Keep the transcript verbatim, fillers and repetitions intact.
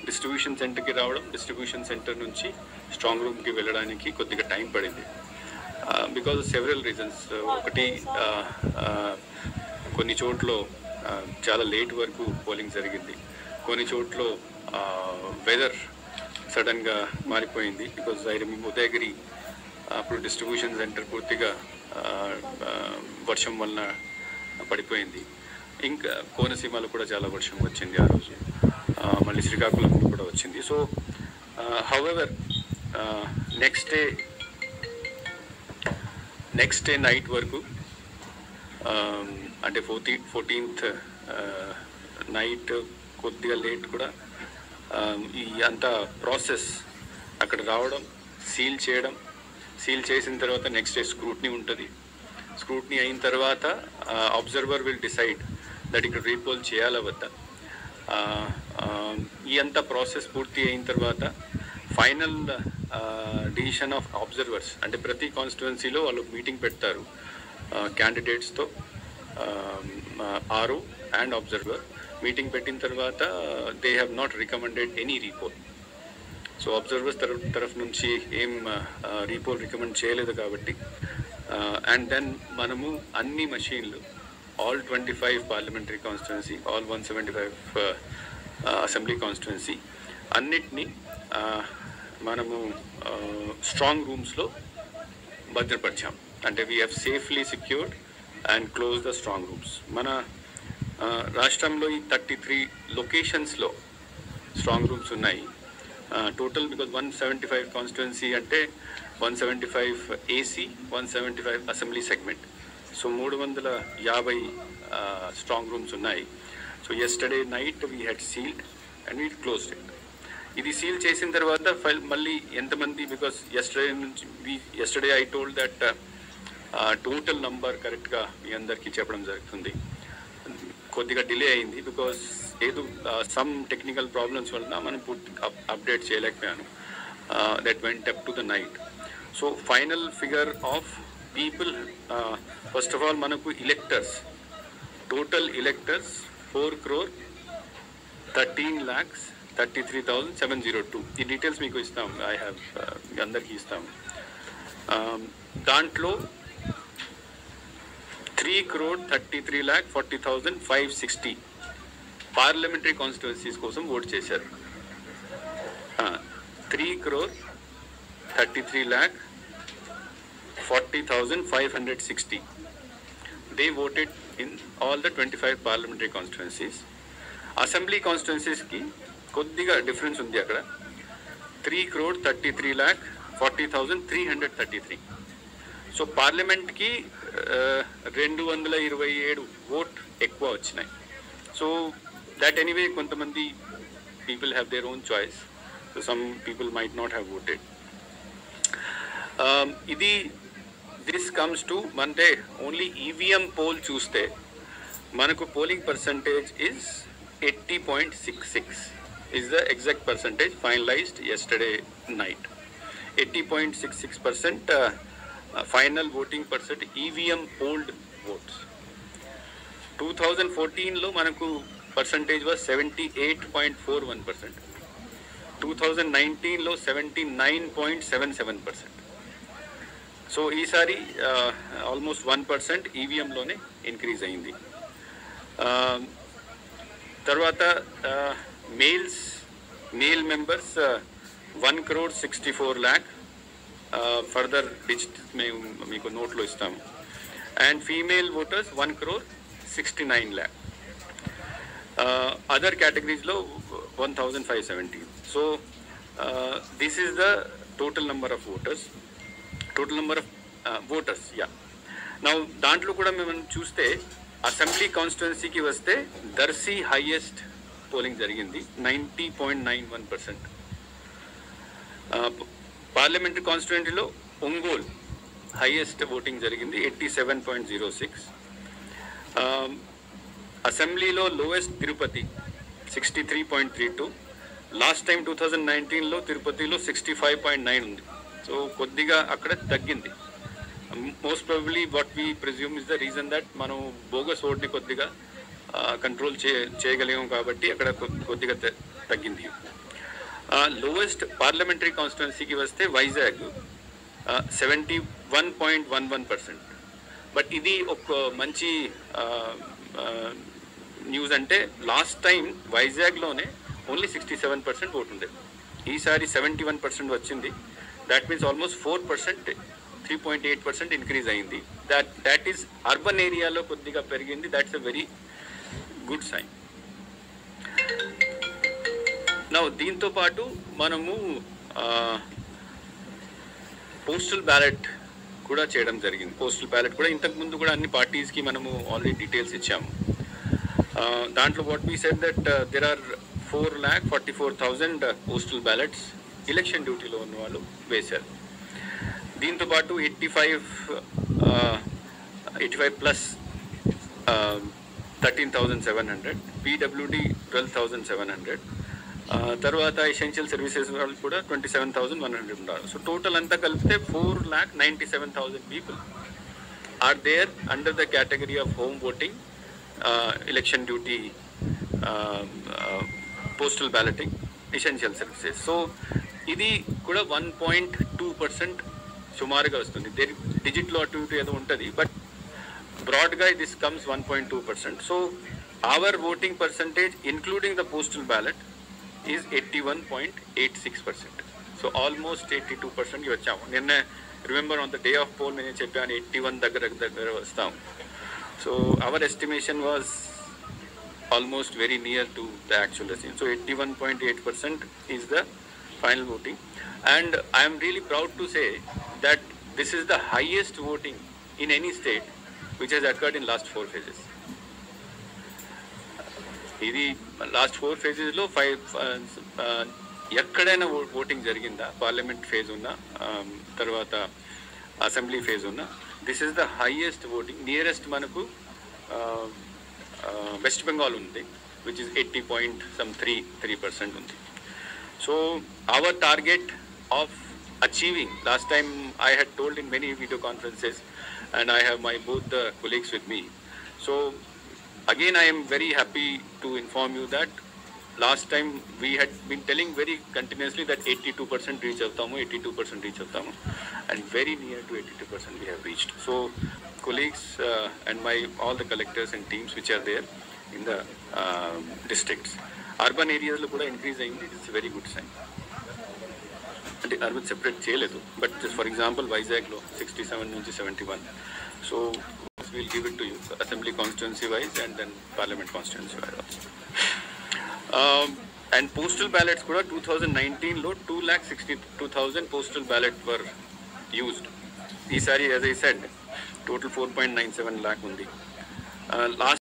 Distribution సెంటర్కి రావడం, distribution centre నుంచి స్ట్రాంగ్ రూమ్కి వెళ్ళడానికి కొద్దిగా టైం పడింది. Because of several reasons. ఒకటి కొన్ని చోట్ల చాలా లేట్ వరకు పోలింగ్ జరిగింది, కొన్ని చోట్ల వెదర్ సడన్గా మారిపోయింది. బికాజ్ ఐ రిమెంబర్ ఉదయగిరి అప్పుడు డిస్ట్రిబ్యూషన్ సెంటర్ పూర్తిగా వర్షం వలన పడిపోయింది. ఇంకా కోనసీమలో కూడా చాలా వర్షం వచ్చింది ఆ రోజు, మళ్ళీ శ్రీకాకుళంలో కూడా వచ్చింది. So however next day next day night వరకు అంటే ఫోర్టీ ఫోర్టీన్త్ నైట్ కొద్దిగా లేట్ కూడా ఈ అంత ప్రాసెస్ అక్కడ రావడం, సీల్ చేయడం, సీల్ చేసిన తర్వాత నెక్స్ట్ డే స్క్రూట్నీ ఉంటుంది. స్క్రూట్నీ అయిన తర్వాత అబ్జర్వర్ విల్ డిసైడ్ దట్ ఇక్కడ రీపోల్ చేయాలా వద్దా. ఈ అంత ప్రాసెస్ పూర్తి అయిన తర్వాత ఫైనల్ డిసిషన్ ఆఫ్ అబ్జర్వర్స్, అంటే ప్రతి కాన్స్టిట్యువెన్సీలో వాళ్ళు మీటింగ్ పెడతారు క్యాండిడేట్స్తో, ఆర్ఓ అండ్ అబ్జర్వర్. మీటింగ్ పెట్టిన తర్వాత they have not recommended any repoll. So observers తరఫు తరఫు నుంచి ఏం రీపోల్ రికమెండ్ చేయలేదు కాబట్టి, అండ్ దెన్ మనము అన్ని మషీన్లు all twenty five parliamentary constituency, all one seventy five assembly constituency అన్నిటినీ మనము స్ట్రాంగ్ రూమ్స్లో భద్రపరిచాం. అంటే we have safely secured and close the strong rooms. మన రాష్ట్రంలో ఈ థర్టీ త్రీ లొకేషన్స్లో స్ట్రాంగ్ రూమ్స్ ఉన్నాయి total. Because one seventy five constituency అంటే one seventy five AC, one seventy five assembly segment. So మూడు వందల యాభై స్ట్రాంగ్ రూమ్స్ ఉన్నాయి. So yesterday night we had sealed and we closed it. ఇది seal చేసిన తర్వాత file మళ్ళీ ఎంతమంది, బికాస్ ఎస్టర్డే నుంచి we yesterday I told that total number కరెక్ట్గా మీ అందరికీ చెప్పడం జరుగుతుంది. కొద్దిగా డిలే అయింది బికాస్ ఏదో సమ్ టెక్నికల్ ప్రాబ్లమ్స్ వలన మనం పూర్తి అప్డేట్ చేయలేకపోయాను. That went up to the night. So final figure of people, first of all మనకు electors, total electors four crore thirteen lakhs thirty three thousand seven zero two. ఈ details మీకు ఇస్తాం, I have మీ అందరికీ ఇస్తాం. దాంట్లో three crore thirty three lakh forty thousand five sixty parliamentary constituencies కోసం vote చేశారు. Three crore thirty three lakh forty thousand five hundred sixty they voted in all the twenty five parliamentary constituencies. Assembly కాన్స్టిట్యున్సీస్కి కొద్దిగా డిఫరెన్స్ ఉంది. అక్కడ three crore thirty three lakh forty thousand three hundred thirty three. So పార్లమెంట్కి రెండు వందల ఇరవై ఏడు ఓట్ ఎక్కువ వచ్చినాయి. సో దట్ ఎనీవే కొంతమంది people have their own choice. So some people might not have voted. ఇది దిస్ కమ్స్ టు అంటే ఓన్లీ ఈవీఎం పోల్ చూస్తే మనకు polling percentage is eighty point six six is the exact percentage finalized yesterday night. eighty point six six percent uh, uh, final voting percent E V M polled votes. twenty fourteen lo manaku percentage was seventy-eight point four one percent. twenty nineteen lo seventy-nine point seven seven percent. So ఈసారి uh, almost one percent E V M లోనే increase అయింది. uh, తర్వాత uh, males male members one crore sixty four lakh further digit మేము మీకు నోట్లో ఇస్తాము. And female voters one crore sixty nine lakh. Other కేటగిరీస్లో one thousand five seventy. So this is the total number of voters total number of voters yeah. నా దాంట్లో కూడా మేము చూస్తే అసెంబ్లీ కాన్స్టిట్యున్సీకి వస్తే దర్శి హైయెస్ట్ పోలింగ్ జరిగింది, ninety point nine one percent. Parliamentary కాన్స్టిట్యుయెంటీలో ఒంగోలు హైయెస్ట్ ఓటింగ్ జరిగింది, eighty seven point zero six. అసెంబ్లీలో lowest Tirupati sixty three point three two. Last time two thousand నైన్టీన్లో తిరుపతిలో సిక్స్టీ ఫైవ్ పాయింట్ నైన్ ఉంది. సో కొద్దిగా అక్కడ తగ్గింది. Most probably what we presume is the reason that మనం bogus ఓట్ని కొద్దిగా కంట్రోల్ చే చేయగలిగాం కాబట్టి అక్కడ కొద్దిగా తగ్గింది. లోవెస్ట్ పార్లమెంటరీ కాన్స్టిట్యున్సీకి వస్తే Vizag seventy one point one one percent. But ఇది ఒక మంచి న్యూస్. అంటే లాస్ట్ టైం వైజాగ్లోనే only sixty seven percent vote ఉండేది, ఈసారి సెవెంటీ వన్ పర్సెంట్ వచ్చింది. That means almost four percent three point eight percent increase అయింది. దాట్ దాట్ ఈస్ అర్బన్ ఏరియాలో కొద్దిగా పెరిగింది. That's a very good sign. నా దీంతో పాటు మనము పోస్టల్ బ్యాలెట్ కూడా చేయడం జరిగింది. పోస్టల్ బ్యాలెట్ కూడా ఇంతకుముందు కూడా అన్ని పార్టీస్కి మనము ఆల్రెడీ డీటెయిల్స్ ఇచ్చాము. దాంట్లో what we said that there are four lakh forty four thousand postal ballots election డ్యూటీలో ఉన్న వాళ్ళు వేశారు. దీంతో పాటు eighty five eighty five plus thirteen thousand seven hundred PWD twelve thousand seven hundred తర్వాత ఎసెన్షియల్ సర్వీసెస్ వాళ్ళు కూడా twenty seven thousand one hundred ఉన్నారు. సో టోటల్ అంతా కలిపితే four lakh ninety seven thousand people are there under the category of home voting, election duty, postal balloting, essential services. So ఇది కూడా one point two percent సుమారుగా వస్తుంది. There డిజిట్లో అటు ఇటు ఏదో ఉంటుంది, బట్ బ్రాడ్గా this comes one point two percent. So our voting percentage including the postal ballot is eighty one point eight six percent. So almost eighty two పర్సెంట్కి వచ్చాము. నిన్న remember on the day of poll నేను చెప్పాను eighty one దగ్గర దగ్గర వస్తాము. So our estimation was almost very near to the actual estimation. So eighty one point eight percent is the final voting, and I am really proud to say that this is the highest voting in any state which has occurred in last four phases. ఇది last four ఫేజెస్లో five ఎక్కడైనా voting జరిగిందా, parliament phase ఉన్నా తర్వాత assembly phase ఉన్నా, this is the highest voting. Nearest మనకు వెస్ట్ బెంగాల్ ఉంది, which is eighty point some three three percent ఉంది. So our target of achieving, last time I had told in many video conferences, and I have my both the colleagues with me. So again I am very happy to inform you that last time we had been telling very continuously that eighty-two percent reach avtamu, eighty-two percent reach avtamu, and very near to eighty-two percent we have reached. So colleagues uh, and my all the collectors and teams which are there in the uh, districts, urban ఏరియాస్లో కూడా increase అయింది. It's very good sign. అంటే urban separate చేయలేదు, but for example వైజాగ్లో sixty seven నుంచి seventy one. So will give it to you assembly constituency wise and then parliament constituency wise also. And postal ballots కూడా two thousand నైన్టీన్లో two lakh sixty two thousand postal ballot were used. ఈసారి as I said total four point nine seven lakh ఉంది. Last